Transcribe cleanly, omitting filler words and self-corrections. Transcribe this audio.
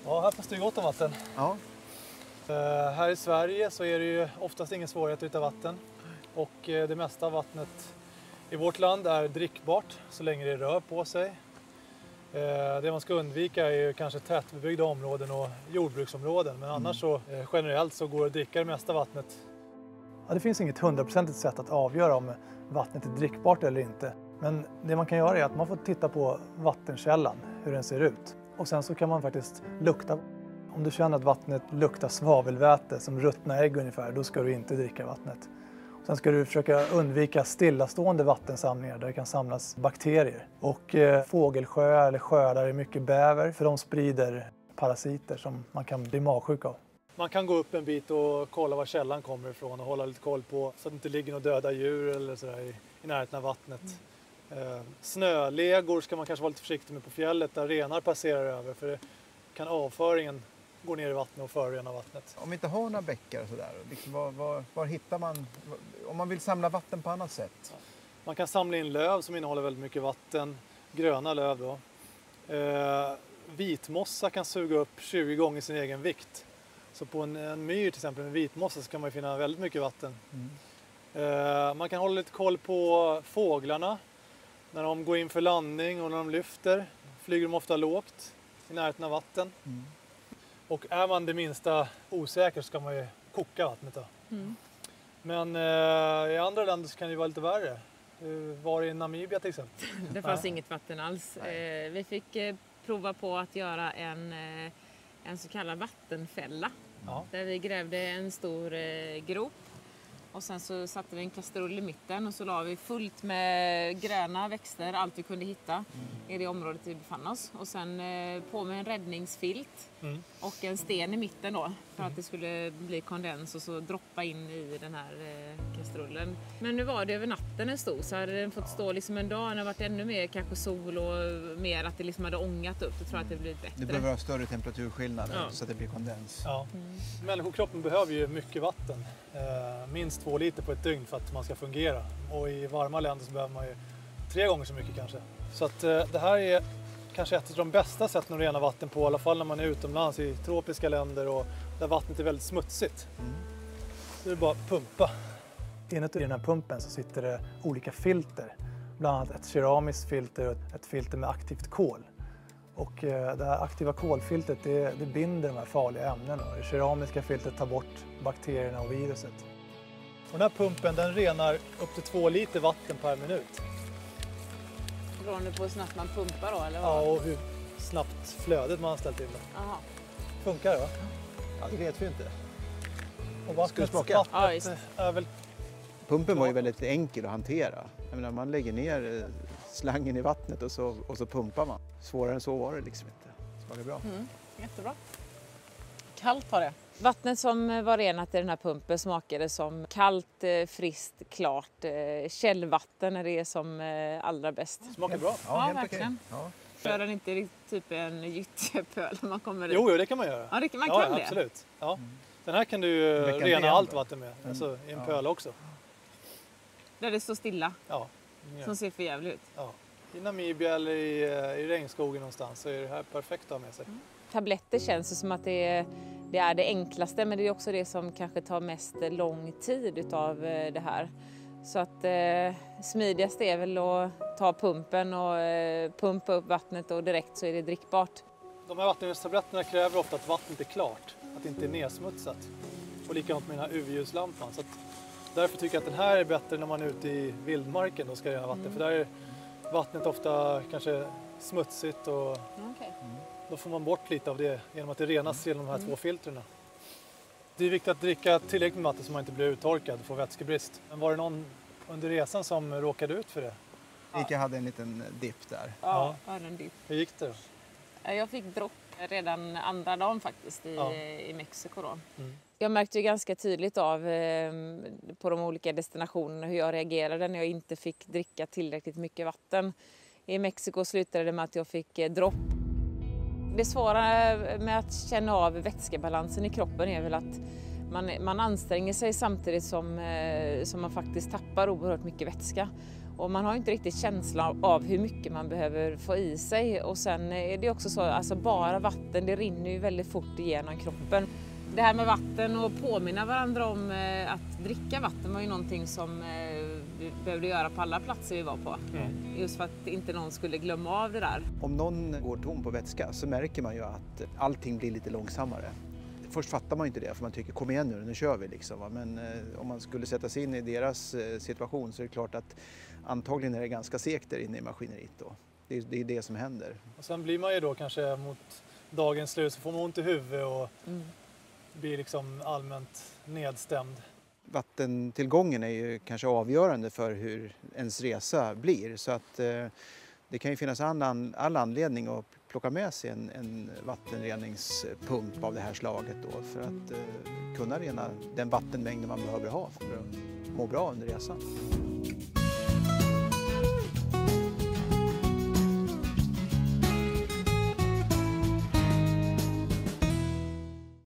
Ja, här får det gott om vatten. Ja. Här i Sverige så är det ju oftast ingen svårighet att hitta vatten. Och det mesta av vattnet i vårt land är drickbart så länge det rör på sig. Det man ska undvika är ju kanske tätbebyggda områden och jordbruksområden. Men annars så generellt så går det att dricka det mesta vattnet. Ja, det finns inget 100% sätt att avgöra om vattnet är drickbart eller inte. Men det man kan göra är att man får titta på vattenkällan, hur den ser ut. Och sen så kan man faktiskt lukta. Om du känner att vattnet luktar svavelväte som ruttna ägg ungefär, då ska du inte dricka vattnet. Sen ska du försöka undvika stillastående vattensamlingar där det kan samlas bakterier. Och fågelsjöar eller sjöar där det är mycket bäver, för de sprider parasiter som man kan bli magsjuk av. Man kan gå upp en bit och kolla var källan kommer ifrån och hålla lite koll på så att det inte ligger några döda djur eller sådär i närheten av vattnet. Snölegor ska man kanske vara lite försiktig med på fjället där renar passerar över, för det kan avföringen gå ner i vattnet och förorena vattnet. Om vi inte har några bäckar och sådär, liksom var hittar man, om man vill samla vatten på annat sätt? Man kan samla in löv som innehåller väldigt mycket vatten, gröna löv då. Vitmossa kan suga upp 20 gånger sin egen vikt. Så på en myr till exempel med vitmossa så kan man finna väldigt mycket vatten. Man kan hålla lite koll på fåglarna. När de går in för landning och när de lyfter flyger de ofta lågt i närheten av vatten. Och är man det minsta osäker så ska man ju koka vattnet då. Men i andra länder så kan det vara lite värre. Var i Namibia till exempel? Det fanns inget vatten alls. Vi fick prova på att göra en så kallad vattenfälla. Där vi grävde en stor grop. Och sen så satte vi en kastrull i mitten och så la vi fullt med gröna växter, allt vi kunde hitta i det området vi befann oss. Och sen på med en räddningsfilt och en sten i mitten då för att det skulle bli kondens och så droppa in i den här kastrullen. Men nu var det över natten en stor, så hade den fått stå liksom en dag när det varit ännu mer kanske sol och mer att det liksom hade ångat upp. Då tror jag att det blir bättre. Det behöver ha större temperaturskillnader så att det blir kondens. Ja. Människokroppen behöver ju mycket vatten. Minst 2 liter på ett dygn för att man ska fungera. Och i varma länder så behöver man ju 3 gånger så mycket kanske. Så att det här är kanske ett av de bästa sätten att rena vatten på, i alla fall när man är utomlands i tropiska länder och där vattnet är väldigt smutsigt. Så det är bara att pumpa. Inuti den här pumpen så sitter det olika filter. Bland annat ett keramiskt filter och ett filter med aktivt kol. Och det här aktiva kolfiltret det binder de här farliga ämnena. Det keramiska filtret tar bort bakterierna och viruset. Och den här pumpen den renar upp till 2 liter vatten per minut. Beroende på hur snabbt man pumpar då, eller vad? Ja, och hur snabbt flödet man har ställt in det. Aha. Funkar det va? Ja, det vet vi inte. Och vattnet är väl... Pumpen var ju väldigt enkel att hantera. Jag menar, man lägger ner slangen i vattnet och så pumpar man. Svårare än så var det liksom inte. Smakar bra. Jättebra. Kallt var det. Vattnet som var renat i den här pumpen smakade som kallt, friskt, klart källvatten när det är som allra bäst. Smakar bra. Ja, helt verkligen. okej. Ja. Kör den inte typ en gyttjepöl när man kommer dit? Jo, det kan man göra. Ja, man kan det. Absolut. Ja. Den här kan du rena allt vatten med, alltså i en pöl också. Där det står stilla? Ja. Som ser för jävligt ut? Ja. I Namibia eller i regnskogen någonstans så är det här perfekt att ha med sig. Tabletter känns som att det är det enklaste, men det är också det som kanske tar mest lång tid utav det här. Så att smidigast är väl att ta pumpen och pumpa upp vattnet och direkt så är det drickbart. De här vattenljustabletterna kräver ofta att vattnet är klart, att det inte är nedsmutsat. Och likadant med den här UV-ljuslampan. Så att därför tycker jag att den här är bättre när man är ute i vildmarken och ska rena vatten. För där är vattnet ofta kanske smutsigt och då får man bort lite av det genom att det renas genom de här 2 filtrerna. Det är viktigt att dricka tillräckligt med vatten så man inte blir uttorkad och får vätskebrist. Men var det någon under resan som råkade ut för det? Ika hade en liten dipp där. Ja, jag hade en dipp. Hur gick det då? Jag fick dropp redan andra dagen faktiskt i Mexiko då. Jag märkte ju ganska tydligt av på de olika destinationerna hur jag reagerade när jag inte fick dricka tillräckligt mycket vatten. I Mexiko slutade det med att jag fick dropp. Det svåra med att känna av vätskebalansen i kroppen är väl att man anstränger sig samtidigt som man faktiskt tappar oerhört mycket vätska. Och man har inte riktigt känsla av hur mycket man behöver få i sig. Och sen är det också så, alltså bara vatten, det rinner ju väldigt fort igenom kroppen. Det här med vatten och påminna varandra om att dricka vatten var ju någonting som vi behövde göra på alla platser vi var på. Just för att inte någon skulle glömma av det där. Om någon går tom på vätska så märker man ju att allting blir lite långsammare. Först fattar man inte det för man tycker kom igen nu kör vi liksom. Men om man skulle sätta sig in i deras situation så är det klart att antagligen är det ganska segt där inne i maskineriet då. Det är det som händer. Och sen blir man ju då kanske mot dagens slut så får man ont i huvudet och blir liksom allmänt nedstämd. Vattentillgången är ju kanske avgörande för hur ens resa blir så att det kan ju finnas all anledning att plocka med sig en vattenreningspump av det här slaget då för att kunna rena den vattenmängd man behöver ha för att må bra under resan.